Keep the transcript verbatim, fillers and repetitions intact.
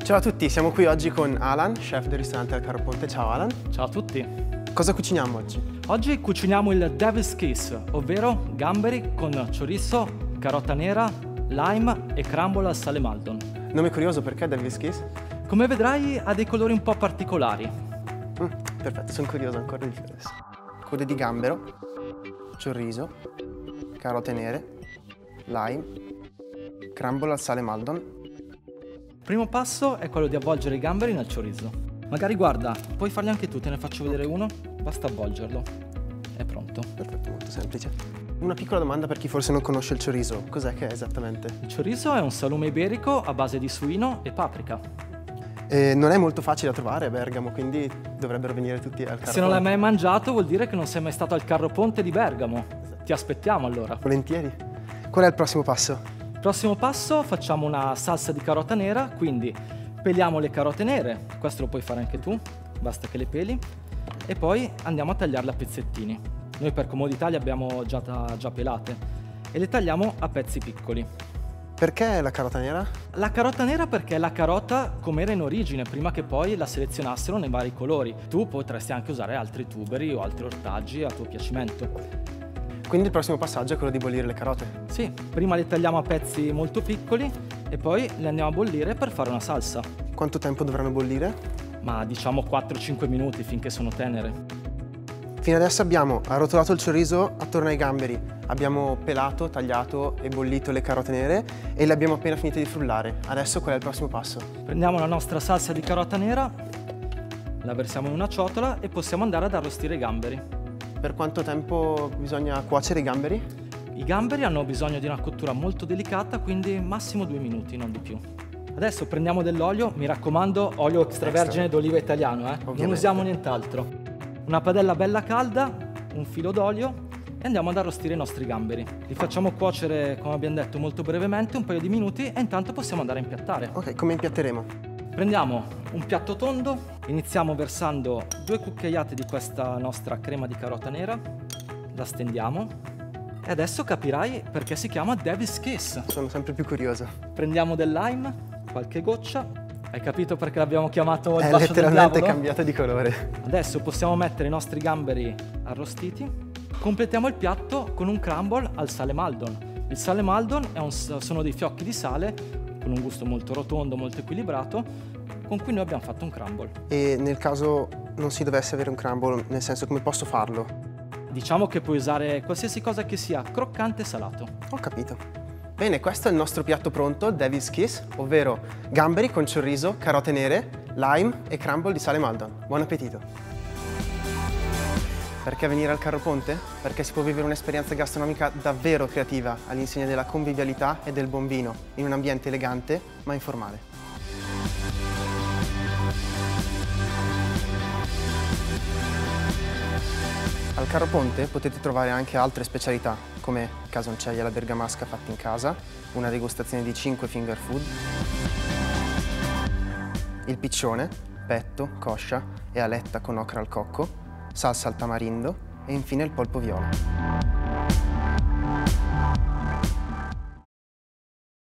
Ciao a tutti, siamo qui oggi con Alan, chef del ristorante al Carro Ponte. Ciao Alan. Ciao a tutti. Cosa cuciniamo oggi? Oggi cuciniamo il Devil's Kiss, ovvero gamberi con chorizo, carota nera, lime e crumble al sale Maldon. Nome curioso, perché Devil's Kiss? Come vedrai ha dei colori un po' particolari. Mm, perfetto, sono curioso ancora di più adesso. Code di gambero, chorizo, carote nere, lime, crumble al sale Maldon. Il primo passo è quello di avvolgere i gamberi nel chorizo. Magari guarda, puoi farli anche tu, te ne faccio vedere uno? Basta avvolgerlo. È pronto. Perfetto, molto semplice. Una piccola domanda per chi forse non conosce il chorizo. Cos'è che è esattamente? Il chorizo è un salume iberico a base di suino e paprika. E non è molto facile da trovare a Bergamo, quindi dovrebbero venire tutti al Carro Se non l'hai Ponte. mai mangiato vuol dire che non sei mai stato al Carro Ponte di Bergamo. Ti aspettiamo allora. Volentieri. Qual è il prossimo passo? Prossimo passo, facciamo una salsa di carota nera, quindi peliamo le carote nere, questo lo puoi fare anche tu, basta che le peli, e poi andiamo a tagliarle a pezzettini. Noi per comodità le abbiamo già, già pelate e le tagliamo a pezzi piccoli. Perché la carota nera? La carota nera perché è la carota come era in origine, prima che poi la selezionassero nei vari colori. Tu potresti anche usare altri tuberi o altri ortaggi a tuo piacimento. Quindi il prossimo passaggio è quello di bollire le carote? Sì, prima le tagliamo a pezzi molto piccoli e poi le andiamo a bollire per fare una salsa. Quanto tempo dovranno bollire? Ma diciamo quattro cinque minuti finché sono tenere. Fino adesso abbiamo arrotolato il chorizo attorno ai gamberi, abbiamo pelato, tagliato e bollito le carote nere e le abbiamo appena finite di frullare. Adesso qual è il prossimo passo? Prendiamo la nostra salsa di carota nera, la versiamo in una ciotola e possiamo andare ad arrostire i gamberi. Per quanto tempo bisogna cuocere i gamberi? I gamberi hanno bisogno di una cottura molto delicata, quindi massimo due minuti, non di più. Adesso prendiamo dell'olio, mi raccomando, olio extravergine d'oliva italiano, eh? Non usiamo nient'altro. Una padella bella calda, un filo d'olio e andiamo ad arrostire i nostri gamberi. Li facciamo cuocere, come abbiamo detto, molto brevemente, un paio di minuti e intanto possiamo andare a impiattare. Ok, come impiatteremo? Prendiamo un piatto tondo, iniziamo versando due cucchiaiate di questa nostra crema di carota nera, la stendiamo e adesso capirai perché si chiama Devil's Kiss. Sono sempre più curioso. Prendiamo del lime, qualche goccia, hai capito perché l'abbiamo chiamato il È bacio del letteralmente diavolo? cambiato di colore. Adesso possiamo mettere i nostri gamberi arrostiti, completiamo il piatto con un crumble al sale Maldon. Il sale Maldon è un, sono dei fiocchi di sale con un gusto molto rotondo, molto equilibrato, con cui noi abbiamo fatto un crumble. E nel caso non si dovesse avere un crumble, nel senso, come posso farlo? Diciamo che puoi usare qualsiasi cosa che sia croccante e salato. Ho capito. Bene, questo è il nostro piatto pronto, Devil's Kiss, ovvero gamberi con chorizo, carote nere, lime e crumble di sale Maldon. Buon appetito! Perché venire al Carro Ponte? Perché si può vivere un'esperienza gastronomica davvero creativa, all'insegna della convivialità e del buon vino, in un ambiente elegante ma informale. Al Carro Ponte potete trovare anche altre specialità, come casoncegli alla bergamasca fatti in casa, una degustazione di cinque finger food, il piccione, petto, coscia e aletta con ocra al cocco, salsa al tamarindo e infine il polpo viola.